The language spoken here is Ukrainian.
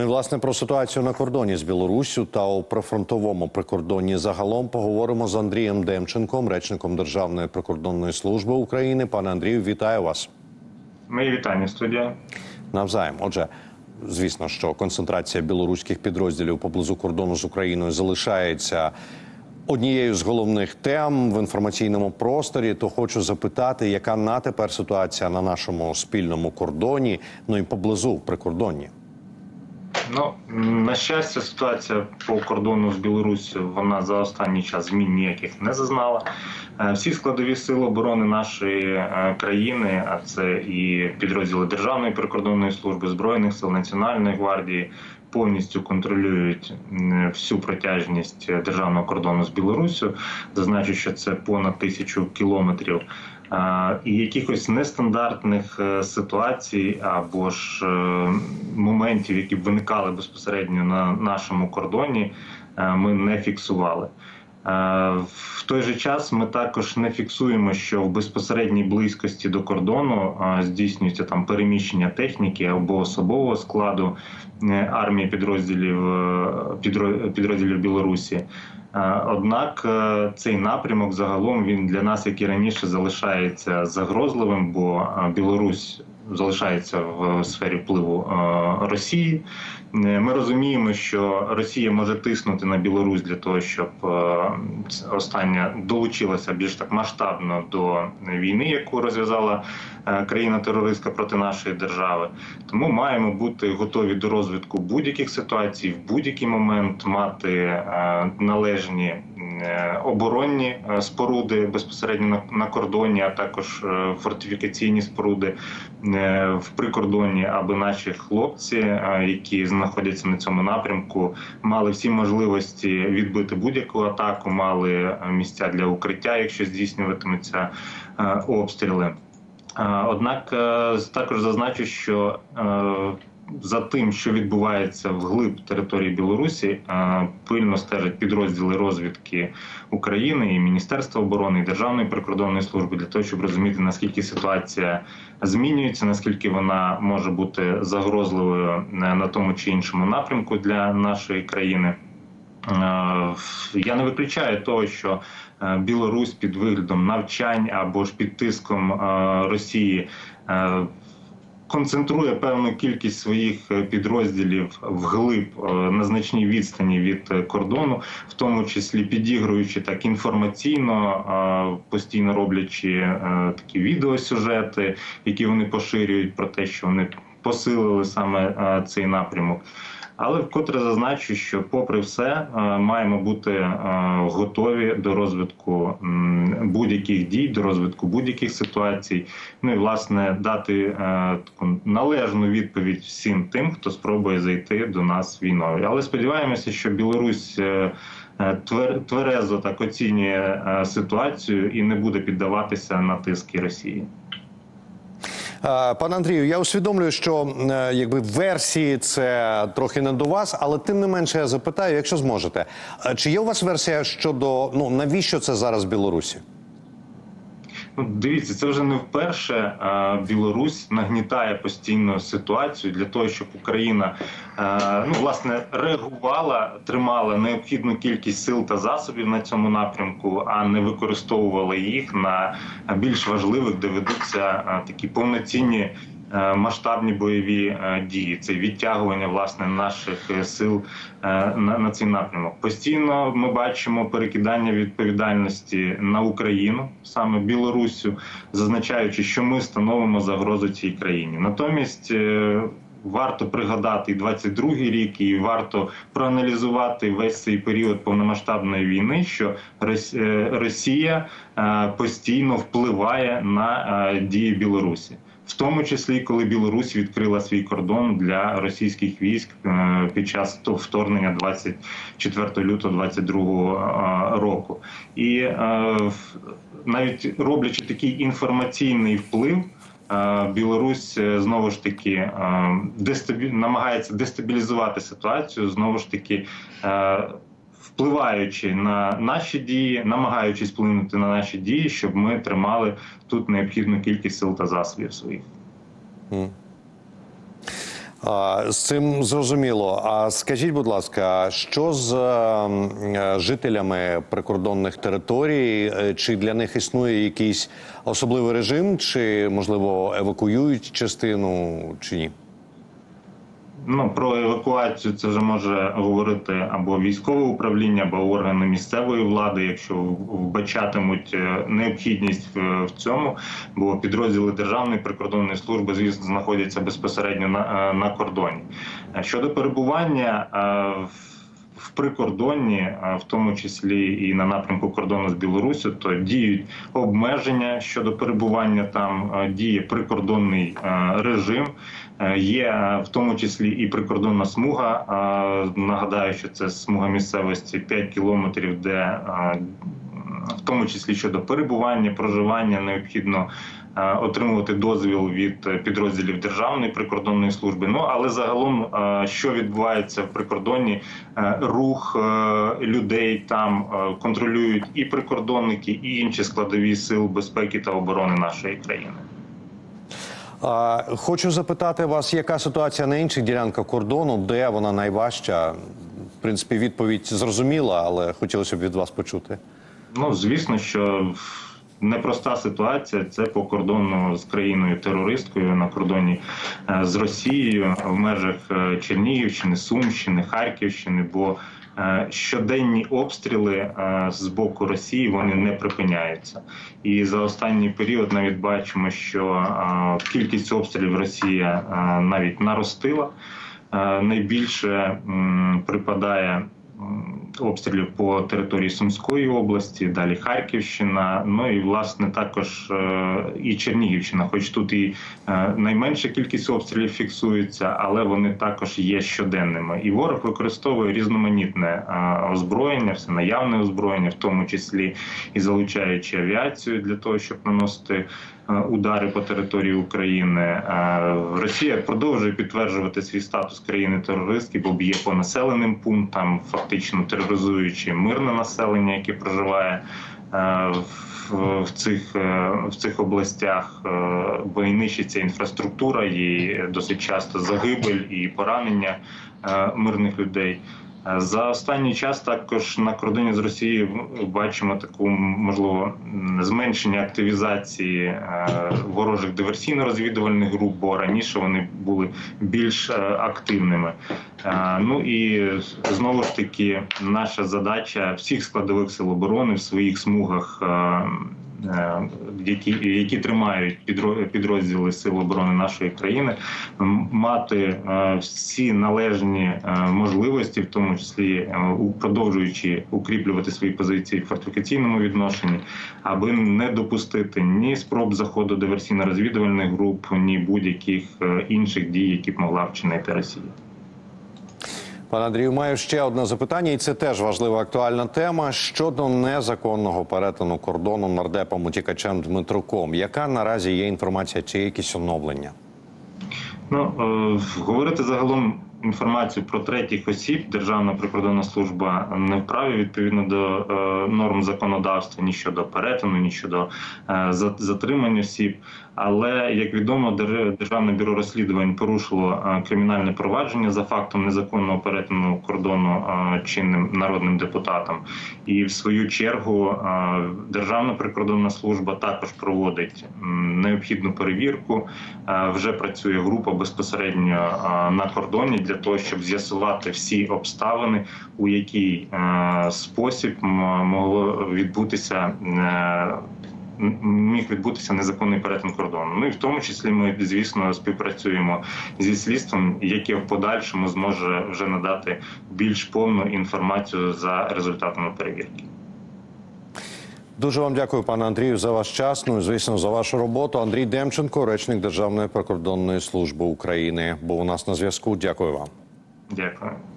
Ну і, власне, про ситуацію на кордоні з Білоруссю та у прифронтовому прикордонні загалом поговоримо з Андрієм Демченком, речником Державної прикордонної служби України. Пане Андрію, вітаю вас. Мої вітання, студія. Навзаєм. Отже, звісно, що концентрація білоруських підрозділів поблизу кордону з Україною залишається однією з головних тем в інформаційному просторі. То хочу запитати, яка на тепер ситуація на нашому спільному кордоні, ну і поблизу прикордонні? Ну, на щастя, ситуація по кордону з Білоруссю, вона за останній час змін ніяких не зазнала. Всі складові сили оборони нашої країни, а це і підрозділи Державної прикордонної служби, Збройних сил, Національної гвардії, повністю контролюють всю протяжність державного кордону з Білоруссю. Зазначу, що це понад 1000 кілометрів. І якихось нестандартних ситуацій або ж моментів, які б виникали безпосередньо на нашому кордоні, ми не фіксували. В той же час ми також не фіксуємо, що в безпосередній близькості до кордону здійснюється там переміщення техніки або особового складу армії підрозділів Білорусі. Однак цей напрямок загалом він для нас, як і раніше, залишається загрозливим, бо Білорусь залишається в сфері впливу Росії. Ми розуміємо, що Росія може тиснути на Білорусь для того, щоб остання долучилася більш так масштабно до війни, яку розв'язала країна-терористка проти нашої держави. Тому маємо бути готові до розвитку будь-яких ситуацій, в будь-який момент мати належні оборонні споруди безпосередньо на кордоні, а також фортифікаційні споруди в прикордонні, аби наші хлопці, які знаходяться на цьому напрямку, мали всі можливості відбити будь-яку атаку, мали місця для укриття, якщо здійснюватимуться обстріли. Однак також зазначу, що за тим, що відбувається вглиб території Білорусі, пильно стежать підрозділи розвідки України і Міністерства оборони, і Державної прикордонної служби для того, щоб розуміти, наскільки ситуація змінюється, наскільки вона може бути загрозливою на тому чи іншому напрямку для нашої країни. Я не виключаю того, що Білорусь під виглядом навчань або ж під тиском Росії концентрує певну кількість своїх підрозділів вглиб на значній відстані від кордону, в тому числі підігруючи так інформаційно, постійно роблячи такі відеосюжети, які вони поширюють про те, що вони посилили саме цей напрямок. Але вкотре зазначу, що попри все маємо бути готові до розвитку будь-яких дій, до розвитку будь-яких ситуацій. Ну і, власне, дати таку належну відповідь всім тим, хто спробує зайти до нас війною. Але сподіваємося, що Білорусь тверезо так оцінює ситуацію і не буде піддаватися на тиски Росії. Пане Андрію, я усвідомлюю, що якби версії це трохи не до вас, але тим не менше я запитаю, якщо зможете. Чи є у вас версія щодо, навіщо це зараз Білорусі? Дивіться, це вже не вперше Білорусь нагнітає постійно ситуацію для того, щоб Україна власне реагувала, тримала необхідну кількість сил та засобів на цьому напрямку, а не використовувала їх на більш важливих, де ведуться такі повноцінні масштабні бойові дії. Це відтягування, власне, наших сил на цей напрямок. Постійно ми бачимо перекидання відповідальності на Україну, саме Білоруссю, зазначаючи, що ми становимо загрозу цій країні. Натомість варто пригадати і 22-й рік, і варто проаналізувати весь цей період повномасштабної війни, що Росія постійно впливає на дії Білорусі. В тому числі, коли Білорусь відкрила свій кордон для російських військ під час вторгнення 24 лютого 2022 року. І навіть роблячи такий інформаційний вплив, Білорусь знову ж таки намагається дестабілізувати ситуацію, знову ж таки впливаючи на наші дії, намагаючись вплинути на наші дії, щоб ми тримали тут необхідну кількість сил та засобів своїх. З цим зрозуміло. А скажіть, будь ласка, що з жителями прикордонних територій? Чи для них існує якийсь особливий режим, чи, можливо, евакуюють частину, чи ні? Ну, про евакуацію це вже може говорити або військове управління, або органи місцевої влади, якщо вбачатимуть необхідність в цьому, бо підрозділи Державної прикордонної служби, звісно, знаходяться безпосередньо на кордоні. Щодо перебування в прикордонні, в тому числі і на напрямку кордону з Білоруссю, то діють обмеження щодо перебування там, діє прикордонний режим, є в тому числі і прикордонна смуга. Нагадаю, що це смуга місцевості 5 кілометрів, де в тому числі щодо перебування, проживання необхідно отримувати дозвіл від підрозділів Державної прикордонної служби. Ну, але загалом, що відбувається в прикордонні, рух людей там контролюють і прикордонники, і інші складові сил безпеки та оборони нашої країни. Хочу запитати вас, яка ситуація на інших ділянках кордону, де вона найважча? В принципі, відповідь зрозуміла, але хотілося б від вас почути. Ну, звісно, що непроста ситуація – це по кордону з країною-терористкою на кордоні з Росією в межах Чернігівщини, Сумщини, Харківщини, бо щоденні обстріли з боку Росії, вони не припиняються. І за останній період навіть бачимо, що кількість обстрілів Росія навіть наростила. Найбільше припадає обстрілів по території Сумської області, далі Харківщина, ну і, власне, також і Чернігівщина, хоч тут і найменша кількість обстрілів фіксується, але вони також є щоденними. І ворог використовує різноманітне озброєння, все наявне озброєння, в тому числі і залучаючи авіацію для того, щоб наносити удари по території України. Росія продовжує підтверджувати свій статус країни-терористки, бо б'є по населеним пунктам, фактично тероризуючи мирне населення, яке проживає в цих областях, бо і нищиться інфраструктура, і досить часто загибель і поранення мирних людей. За останній час також на кордоні з Росією бачимо таку, можливо, зменшення активізації ворожих диверсійно-розвідувальних груп, бо раніше вони були більш активними. Ну і знову ж таки наша задача всіх складових сил оборони в своїх смугах, які тримають підрозділи Сил оборони нашої країни, мати всі належні можливості, в тому числі продовжуючи укріплювати свої позиції в фортифікаційному відношенні, аби не допустити ні спроб заходу диверсійно-розвідувальних груп, ні будь-яких інших дій, які б могла вчинити Росія. Пане Андрію, маю ще одне запитання, і це теж важлива актуальна тема щодо незаконного перетину кордону нардепом-утікачем Дмитруком. Яка наразі є інформація, чи є якісь оновлення? Ну, говорити загалом інформацію про третіх осіб Державна прикордонна служба не вправі відповідно до норм законодавства ні щодо перетину, ні щодо затримання осіб. Але, як відомо, Державне бюро розслідувань порушило кримінальне провадження за фактом незаконного перетину кордону чинним народним депутатом. І в свою чергу Державна прикордонна служба також проводить необхідну перевірку. Вже працює група безпосередньо на кордоні для того, щоб з'ясувати всі обставини, у який спосіб міг відбутися незаконний перетин кордону. Ну і в тому числі ми, звісно, співпрацюємо зі слідством, яке в подальшому зможе вже надати більш повну інформацію за результатами перевірки. Дуже вам дякую, пане Андрію, за ваш час, ну і, звісно, за вашу роботу. Андрій Демченко, речник Державної прикордонної служби України, був у нас на зв'язку. Дякую вам. Дякую.